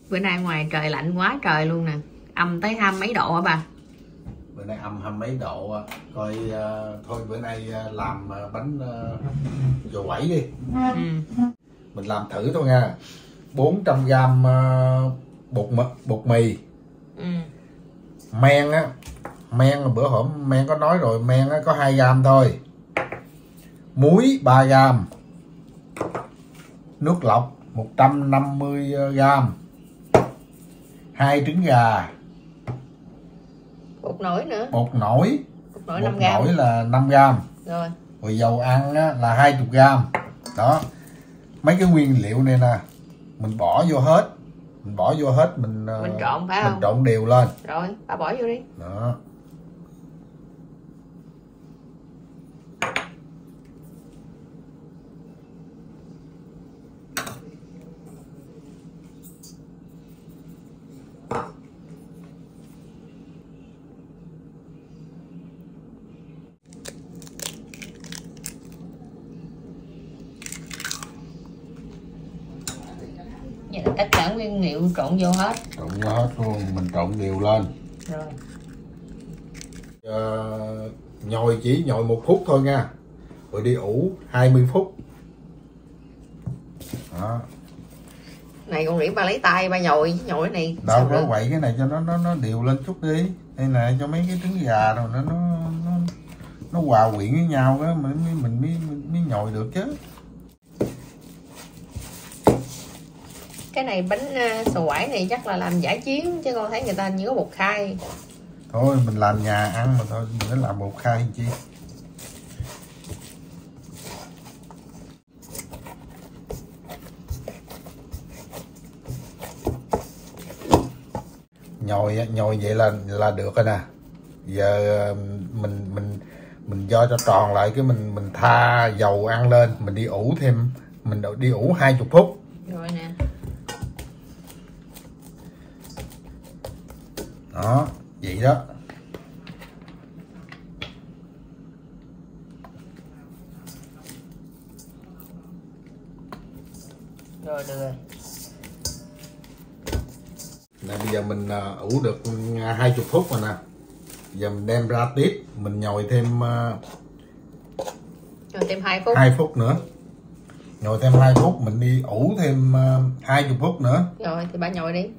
Bữa nay ngoài trời lạnh quá trời luôn nè, âm tới 20 mấy độ hả bà? Bữa nay âm 20 mấy độ. Coi thôi bữa nay làm bánh dầu quẩy đi. Mình làm thử thôi nha. 400g bột mì. Men á, men bữa hổm men có nói rồi, men á có 2g thôi. Muối 3g. Nước lọc 150g. 2 trứng gà. Bột nổi nữa. Bột nổi 5g. Nổi là 5g. Rồi. Rồi dầu ăn á, là 20g. Đó. Mấy cái nguyên liệu này nè, mình bỏ vô hết. Mình trộn phải không? Mình trộn đều lên. Rồi, bà bỏ vô đi. Đó. Vậy là tất cả nguyên liệu trộn vô hết. Trộn vô hết luôn, mình trộn đều lên. Rồi. Nhồi chỉ nhồi 1 phút thôi nha. Rồi đi ủ 20 phút. Đó. Này con nghĩ bà lấy tay bà nhồi cái này. Đâu có quậy cái này cho nó đều lên chút đi. Đây nè, cho mấy cái trứng gà rồi nó hòa quyện với nhau đó mình mới nhồi được chứ. Cái này bánh xò quẩy này chắc là làm giải chiến chứ con thấy người ta như có bột khai. Thôi mình làm nhà ăn mà thôi, mình phải làm bột khai làm chi. Nhồi vậy là được rồi nè. Giờ mình do cho tròn lại cái mình tha dầu ăn lên, mình đi ủ thêm, mình đi ủ 20 phút. Rồi nè. Đó, vậy đó. Rồi được rồi. Nè bây giờ mình ủ được 20 phút rồi nè. Giờ mình đem ra tiếp, mình nhồi thêm 2 phút. 2 phút nữa. Nhồi thêm 2 phút, mình đi ủ thêm 20 phút nữa. Rồi thì bà nhồi đi.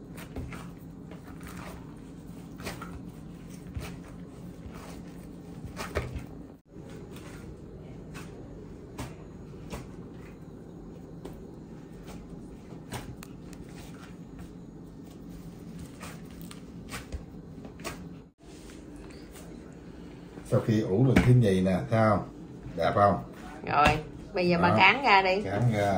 Sau khi ủ lần thứ nhì nè, thấy không? Đẹp không? Rồi, bây giờ bà cán ra đi. Cán ra.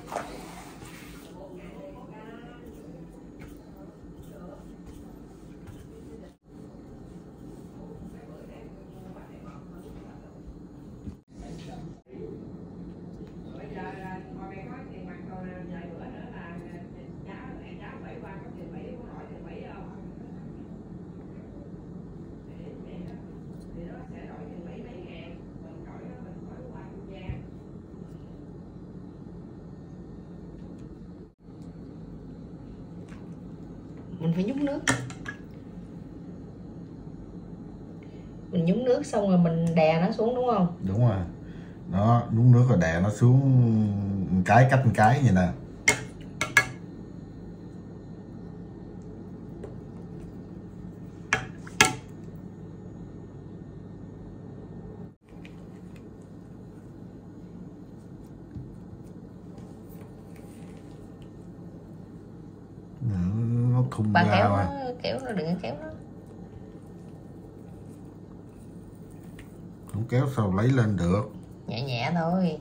Mình phải nhúng nước. Mình nhúng nước xong rồi mình đè nó xuống đúng không? Đúng rồi. Đó, nhúng nước rồi đè nó xuống một cái cách một cái vậy nè. Nó khung bà ra kéo rồi. nó, kéo nó, đừng có kéo nó. Không kéo sao lấy lên được. Nhẹ nhẹ thôi.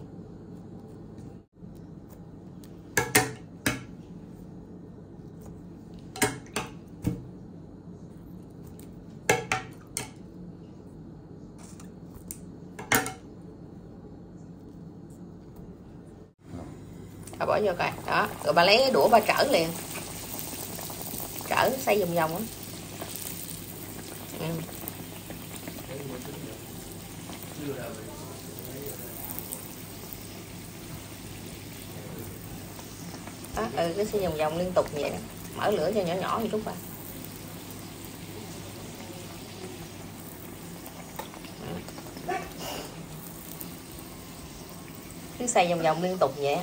Bà bỏ vô coi. Đó, rồi bà lấy cái đũa bà trở liền. Trở xoay vòng vòng á. đó, cứ xay vòng vòng liên tục vậy đó. Mở lửa cho nhỏ nhỏ một chút vào. Cứ xay vòng vòng liên tục vậy.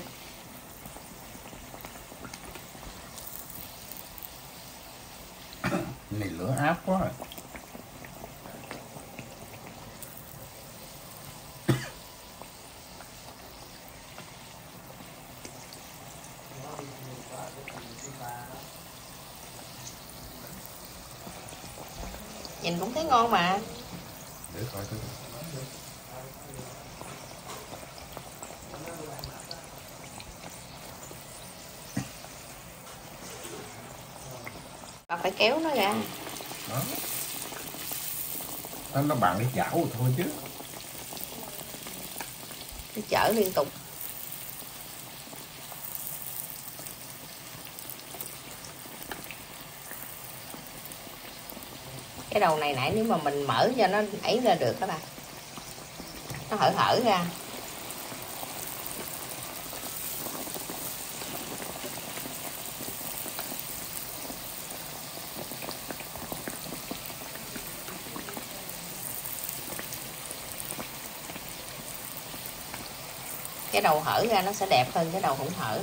Này lửa áp quá rồi. Nhìn cũng thấy ngon mà. Để coi thử. Bà phải kéo nó ra. Đó. Nó bằng cái chảo rồi thôi chứ. Cứ chở liên tục. Cái đầu này nãy nếu mà mình mở cho nó ấy ra được các bạn, nó hở ra. Cái đầu hở ra nó sẽ đẹp hơn cái đầu không hở.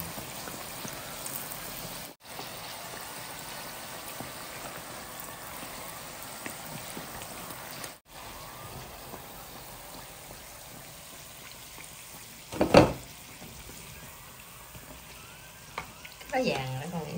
Nó vàng nữa con nghĩ.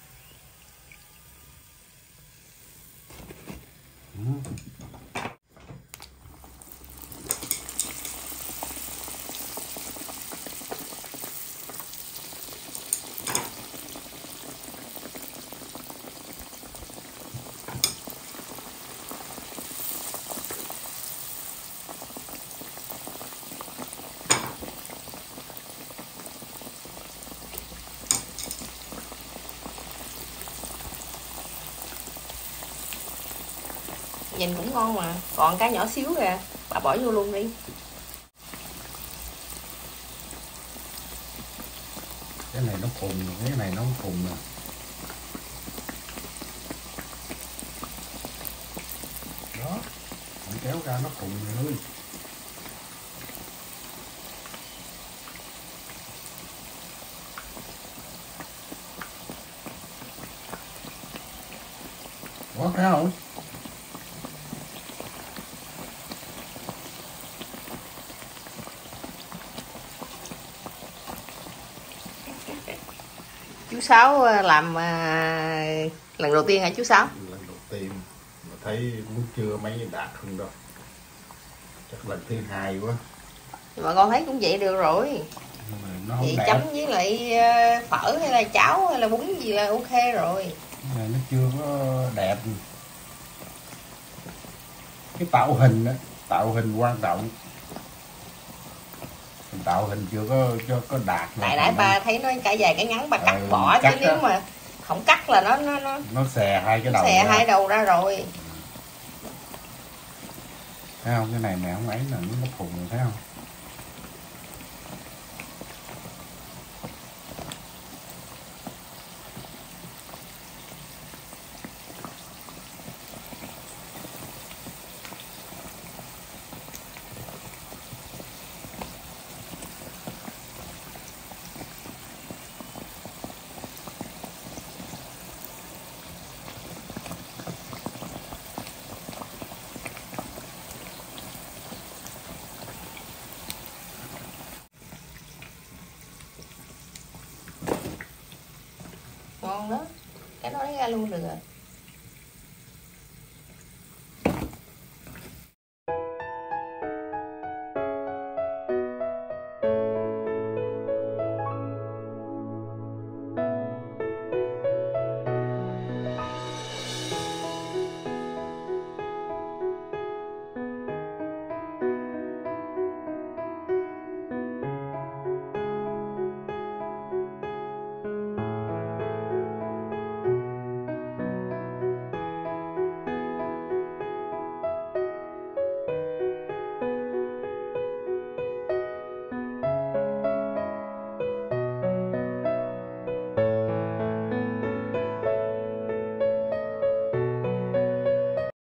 Nhìn cũng ngon mà. Còn cái nhỏ xíu kìa, bà bỏ vô luôn đi. Cái này nó khùng, cái này nó không khùng nè. Đó, mình kéo ra nó khùng rồi. Có thấy không? Chú Sáu làm lần đầu tiên hả chú Sáu? Lần đầu tiên mà thấy cũng chưa mấy đạt hơn đâu. Chắc lần thứ hai quá. Mà con thấy cũng vậy được rồi. Nó không vậy đẹp. chấm với lại phở hay là cháo hay là bún gì là ok rồi. Cái này nó chưa có đẹp. Cái tạo hình á, tạo hình quan trọng. Tạo hình chưa có đạt. Tại nãy ba thấy nó cái dài cái ngắn ba cắt bỏ chứ nếu mà không cắt là nó xè hai cái đầu xè ra. hai đầu ra rồi. Thấy không? Cái này mẹ không ấy là nó khùng rồi, thấy không? Ngon đó. Cái đó lấy ra luôn được rồi.